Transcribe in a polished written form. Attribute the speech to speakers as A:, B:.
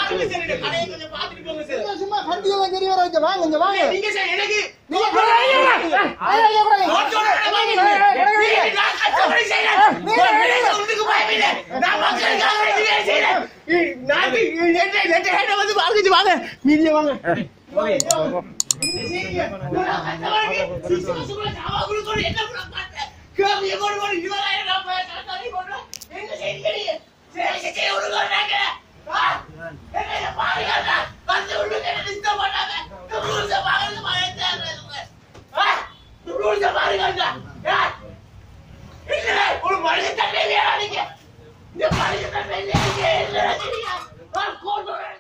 A: பாருங்க சார் இந்த கடையை கொஞ்சம் பாத்துட்டு போங்க சார்.
B: சும்மா கண்டியெல்லாம் தெரிய வர வைக்க வாங்க இங்க வாங்க.
A: நீங்க சார் எனக்கு
B: நீங்க ஐயா கூட
A: நான் கஷ்டப்படி செய்றேன். உங்களுக்கு பயமில்ல. நான் மக்களுக்காக வேண்டி வேலை செய்றேன். நாக்கு நெட்ட ஹேட்ட வந்து பாருங்க வாங்க. மீடியா வாங்க. என்ன செய்றீங்க? நான் கஷ்டப்படி சிசுசுக்குள்ள ஜாவா குடுக்கணும் என்ன பண்ண கேபிய போடு இவரே நான் பேசறேன் நீ போடு. என்ன செய்றீங்க நீங்க? சேச்சே உருகறாங்க. என்ன பாருங்க வந்து உள்ளுக்கு என்ன டிஸ்டர்ப் பண்ணாங்க. ரூல்ஸ் பாருங்க.